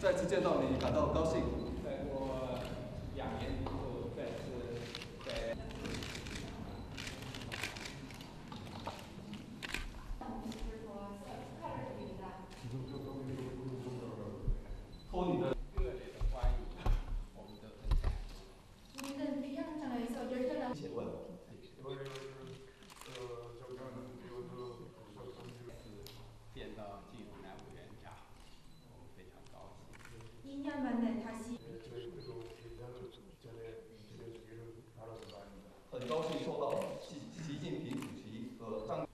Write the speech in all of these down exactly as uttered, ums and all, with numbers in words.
再次见到你感到高兴。 再过两年以后再次在。 托你的热烈的欢迎，我们都很感谢。 우리는 귀한 장에서 열렬한 写问。 见到金永南委员长，我们非常高兴。 이 년 만에 다시 很高兴受到习习近平主席和张。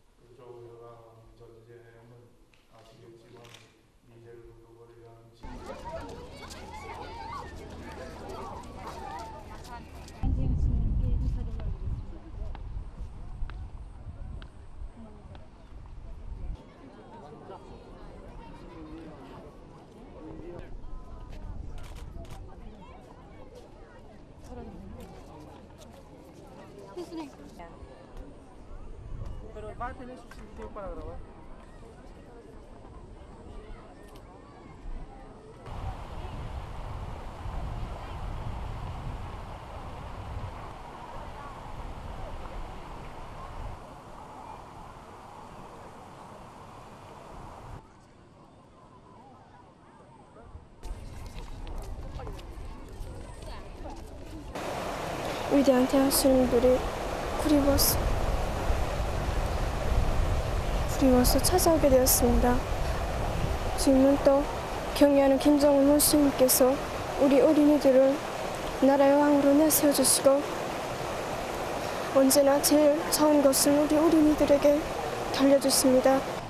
Pero va a tener su sitio para grabar. 위대한 대학생들이 구리버스 구리버스 찾아오게 되었습니다. 지금은 또 경의하는 김정은 원수님께서 우리 어린이들을 나라의 왕으로 내세워주시고 언제나 제일 좋은 것을 우리 어린이들에게 달려주십니다.